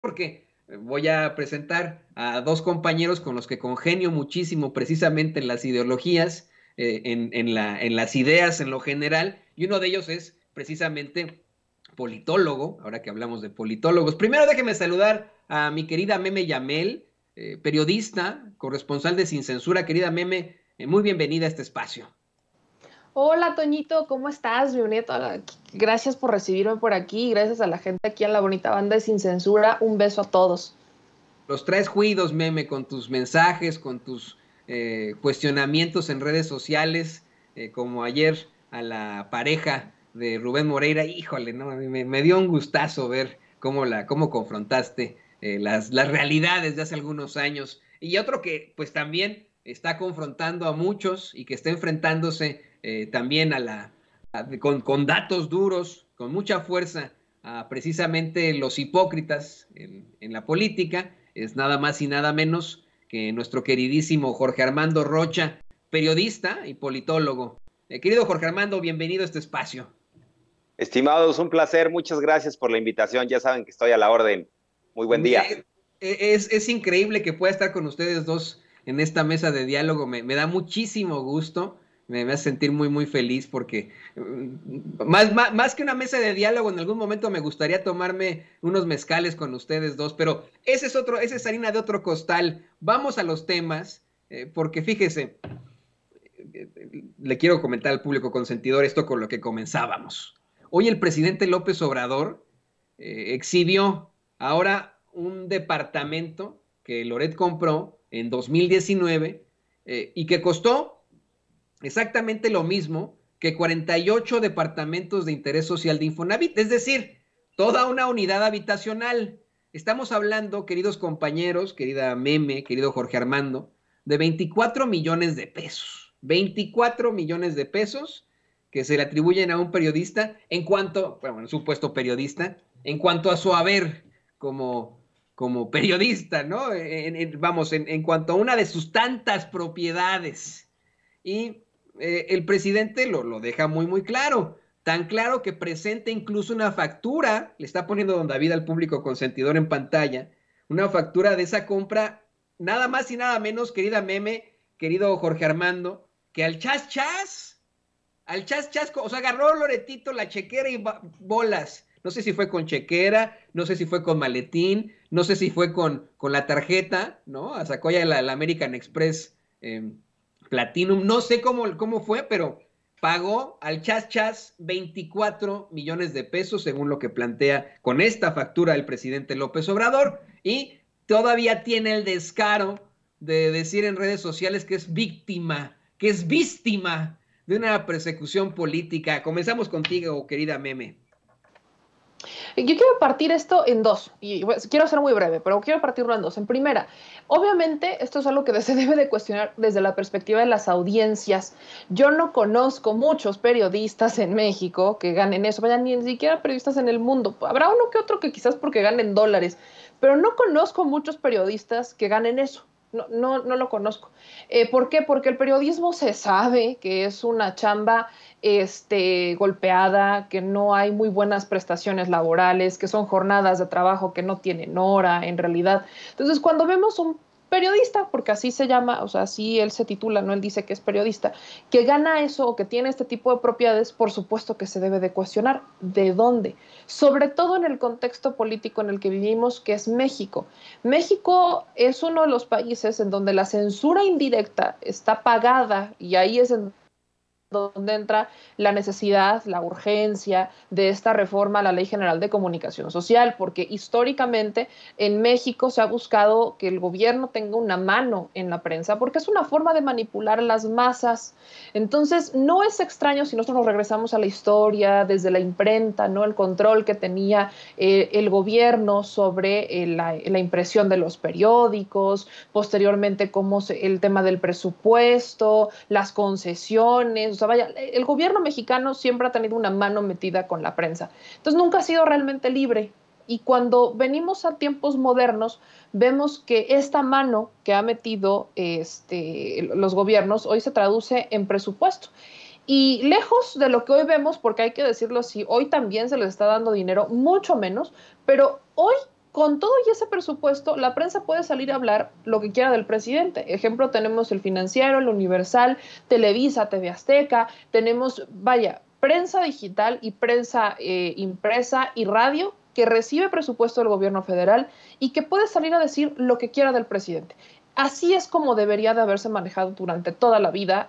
porque voy a presentar a dos compañeros con los que congenio muchísimo precisamente en las ideologías, en las ideas en lo general, y uno de ellos es precisamente politólogo, ahora que hablamos de politólogos. Primero déjeme saludar a mi querida Meme Yamel, periodista, corresponsal de Sin Censura. Querida Meme, muy bienvenida a este espacio. Hola Toñito, ¿cómo estás? Gracias por recibirme por aquí, gracias a la gente aquí en la bonita banda de Sin Censura. Un beso a todos. Los traes juidos, Meme, con tus mensajes, con tus cuestionamientos en redes sociales, como ayer a la pareja de Rubén Moreira. Híjole, no, me dio un gustazo ver cómo confrontaste las realidades de hace algunos años. Y otro que pues también está confrontando a muchos y que está enfrentándose también con datos duros, con mucha fuerza, a precisamente los hipócritas en la política, es nada más y nada menos que nuestro queridísimo Jorge Armando Rocha, periodista y politólogo. Querido Jorge Armando, bienvenido a este espacio. Estimados, un placer, muchas gracias por la invitación, ya saben que estoy a la orden. Muy buen día. Es increíble que pueda estar con ustedes dos en esta mesa de diálogo, me da muchísimo gusto, me hace sentir muy, muy feliz porque más que una mesa de diálogo, en algún momento me gustaría tomarme unos mezcales con ustedes dos, pero esa es harina de otro costal. Vamos a los temas, porque fíjese, le quiero comentar al público consentidor esto con lo que comenzábamos. Hoy el presidente López Obrador exhibió ahora un departamento que Loret compró en 2019 y que costó exactamente lo mismo que 48 departamentos de interés social de Infonavit, es decir, toda una unidad habitacional. Estamos hablando, queridos compañeros, querida Meme, querido Jorge Armando, de 24 millones de pesos. 24 millones de pesos que se le atribuyen a un periodista en cuanto, bueno, un supuesto periodista, en cuanto a su haber como periodista, ¿no? En cuanto a una de sus tantas propiedades. Y el presidente lo deja muy, muy claro. Tan claro que presenta incluso una factura, le está poniendo don David al público consentidor en pantalla, una factura de esa compra, nada más y nada menos, querida Meme, querido Jorge Armando, que al chas chas, o sea, agarró Loretito la chequera y bolas. No sé si fue con chequera, no sé si fue con maletín, no sé si fue con la tarjeta, ¿no? Sacó ya la American Express Platinum, no sé cómo fue, pero pagó al chas chas 24 millones de pesos, según lo que plantea con esta factura el presidente López Obrador, y todavía tiene el descaro de decir en redes sociales que es víctima de una persecución política. Comenzamos contigo, querida Meme. Yo quiero partir esto en dos, y pues, quiero ser muy breve, pero quiero partirlo en dos. En primera, obviamente esto es algo que se debe de cuestionar desde la perspectiva de las audiencias. Yo no conozco muchos periodistas en México que ganen eso, vaya, ni siquiera periodistas en el mundo. Habrá uno que otro que quizás porque ganen dólares, pero no conozco muchos periodistas que ganen eso. No lo conozco. ¿Por qué? Porque el periodismo se sabe que es una chamba golpeada, que no hay muy buenas prestaciones laborales, que son jornadas de trabajo que no tienen hora en realidad. Entonces, cuando vemos un periodista, porque así se llama, o sea, así él se titula, no él dice que es periodista, que gana eso o que tiene este tipo de propiedades, por supuesto que se debe de cuestionar. ¿De dónde? Sobre todo en el contexto político en el que vivimos, que es México. México es uno de los países en donde la censura indirecta está pagada y ahí es en donde entra la necesidad, la urgencia de esta reforma a la Ley General de Comunicación Social, porque históricamente en México se ha buscado que el gobierno tenga una mano en la prensa, porque es una forma de manipular a las masas. Entonces, no es extraño si nosotros nos regresamos a la historia, desde la imprenta, ¿no? El control que tenía el gobierno sobre la impresión de los periódicos, posteriormente el tema del presupuesto, las concesiones, o sea, vaya, el gobierno mexicano siempre ha tenido una mano metida con la prensa. Entonces nunca ha sido realmente libre. Y cuando venimos a tiempos modernos, vemos que esta mano que ha metido los gobiernos hoy se traduce en presupuesto. Y lejos de lo que hoy vemos, porque hay que decirlo así, hoy también se les está dando dinero, mucho menos, pero hoy con todo y ese presupuesto, la prensa puede salir a hablar lo que quiera del presidente. Ejemplo, tenemos el Financiero, el Universal, Televisa, TV Azteca, tenemos, vaya, prensa digital y prensa impresa y radio que recibe presupuesto del gobierno federal y que puede salir a decir lo que quiera del presidente. Así es como debería de haberse manejado durante toda la vida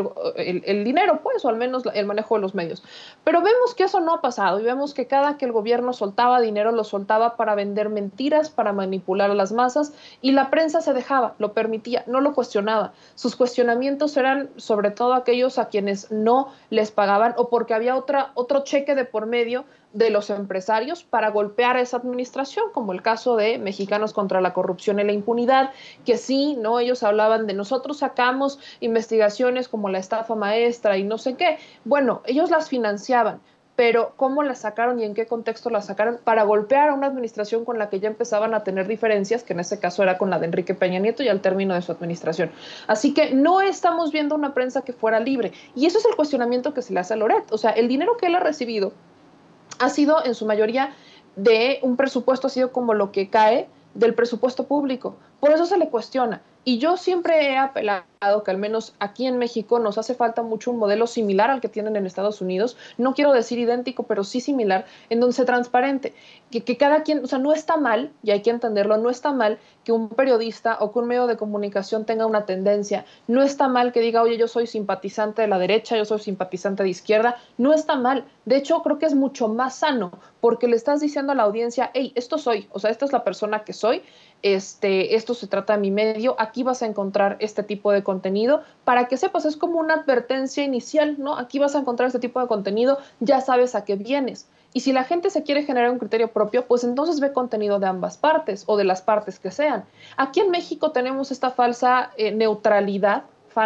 el dinero, pues, o al menos el manejo de los medios. Pero vemos que eso no ha pasado y vemos que cada que el gobierno soltaba dinero, lo soltaba para vender mentiras, para manipular a las masas, y la prensa se dejaba, lo permitía, no lo cuestionaba. Sus cuestionamientos eran sobre todo aquellos a quienes no les pagaban o porque había otro cheque de por medio de los empresarios para golpear a esa administración, como el caso de Mexicanos contra la Corrupción y la Impunidad, que sí, ¿no? Ellos hablaban de nosotros sacamos investigaciones como la estafa maestra y no sé qué. Bueno, ellos las financiaban, pero ¿cómo las sacaron y en qué contexto las sacaron? Para golpear a una administración con la que ya empezaban a tener diferencias, que en ese caso era con la de Enrique Peña Nieto y al término de su administración. Así que no estamos viendo una prensa que fuera libre. Y eso es el cuestionamiento que se le hace a Loret. O sea, el dinero que él ha recibido ha sido en su mayoría de un presupuesto, ha sido como lo que cae del presupuesto público. Por eso se le cuestiona. Y yo siempre he apelado que al menos aquí en México nos hace falta mucho un modelo similar al que tienen en Estados Unidos, no quiero decir idéntico, pero sí similar, en donde sea transparente, que cada quien, o sea, no está mal, y hay que entenderlo, no está mal que un periodista o que un medio de comunicación tenga una tendencia, no está mal que diga, oye, yo soy simpatizante de la derecha, yo soy simpatizante de izquierda, no está mal, de hecho creo que es mucho más sano, porque le estás diciendo a la audiencia, hey, esto soy, o sea, esta es la persona que soy, esto se trata de mi medio, aquí vas a encontrar este tipo de contenido, para que sepas, es como una advertencia inicial, ¿no? Aquí vas a encontrar este tipo de contenido, ya sabes a qué vienes. Y si la gente se quiere generar un criterio propio, pues entonces ve contenido de ambas partes o de las partes que sean. Aquí en México tenemos esta falsa neutralidad,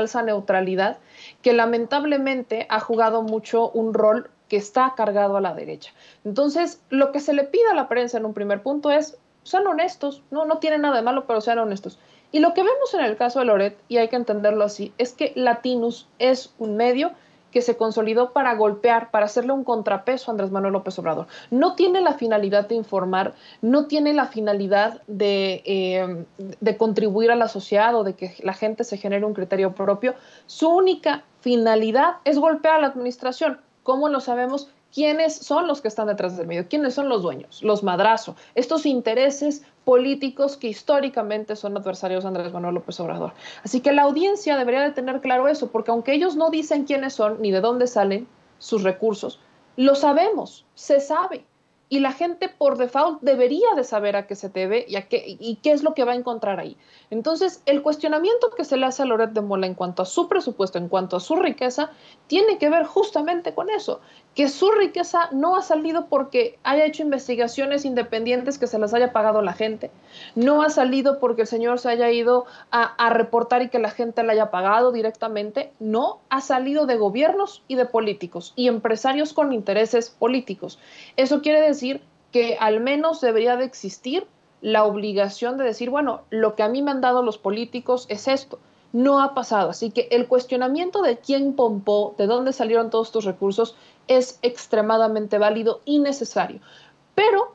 que lamentablemente ha jugado mucho un rol que está cargado a la derecha. Entonces, lo que se le pide a la prensa en un primer punto es sean honestos, no tiene nada de malo, pero sean honestos. Y lo que vemos en el caso de Loret, y hay que entenderlo así, es que Latinus es un medio que se consolidó para golpear, para hacerle un contrapeso a Andrés Manuel López Obrador. No tiene la finalidad de informar, no tiene la finalidad de contribuir a la sociedad o de que la gente se genere un criterio propio. Su única finalidad es golpear a la administración. ¿Cómo lo sabemos? ¿Quiénes son los que están detrás del medio? ¿Quiénes son los dueños? Los madrazos. Estos intereses políticos que históricamente son adversarios de Andrés Manuel López Obrador. Así que la audiencia debería de tener claro eso, porque aunque ellos no dicen quiénes son ni de dónde salen sus recursos, lo sabemos, se sabe. Y la gente por default debería de saber a qué se debe y qué es lo que va a encontrar ahí. Entonces, el cuestionamiento que se le hace a Loret de Mola en cuanto a su presupuesto, en cuanto a su riqueza, tiene que ver justamente con eso, que su riqueza no ha salido porque haya hecho investigaciones independientes que se las haya pagado la gente, no ha salido porque el señor se haya ido a reportar y que la gente le haya pagado directamente, no, ha salido de gobiernos y de políticos y empresarios con intereses políticos. Eso quiere decir que al menos debería de existir la obligación de decir, bueno, lo que a mí me han dado los políticos es esto. No ha pasado. Así que el cuestionamiento de quién pompó, de dónde salieron todos estos recursos, es extremadamente válido y necesario. Pero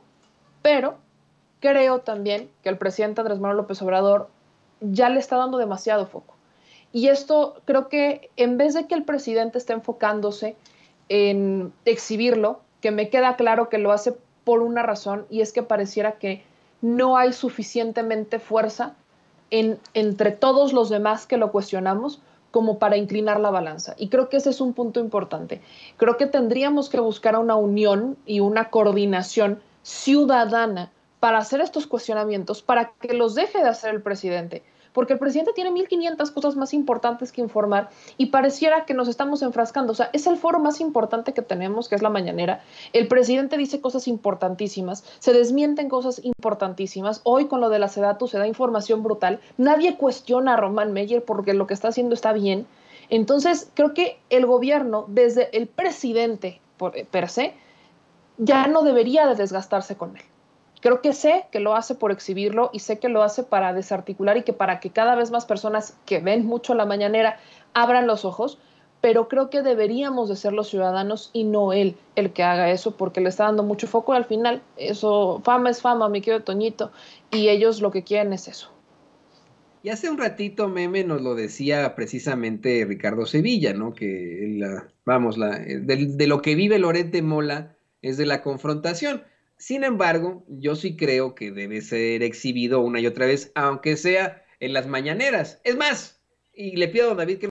creo también que el presidente Andrés Manuel López Obrador ya le está dando demasiado foco. Y esto creo que en vez de que el presidente esté enfocándose en exhibirlo, que me queda claro que lo hace por una razón, y es que pareciera que no hay suficientemente fuerza entre todos los demás que lo cuestionamos como para inclinar la balanza. Y creo que ese es un punto importante. Creo que tendríamos que buscar una unión y una coordinación ciudadana para hacer estos cuestionamientos, para que los deje de hacer el presidente. Porque el presidente tiene 1500 cosas más importantes que informar y pareciera que nos estamos enfrascando. O sea, es el foro más importante que tenemos, que es la mañanera. El presidente dice cosas importantísimas, se desmienten cosas importantísimas. Hoy con lo de la SEDATU se da información brutal. Nadie cuestiona a Román Meyer porque lo que está haciendo está bien. Entonces, creo que el gobierno, desde el presidente per se, ya no debería de desgastarse con él. Creo que sé que lo hace por exhibirlo y sé que lo hace para desarticular y que para que cada vez más personas que ven mucho la mañanera abran los ojos, pero creo que deberíamos de ser los ciudadanos y no él el que haga eso, porque le está dando mucho foco y al final eso, fama es fama, mi querido Toñito, y ellos lo que quieren es eso. Y hace un ratito, Meme, nos lo decía precisamente Ricardo Sevilla, ¿no? Que de lo que vive Loret de Mola es de la confrontación. Sin embargo, yo sí creo que debe ser exhibido una y otra vez, aunque sea en las mañaneras. Es más, y le pido a David que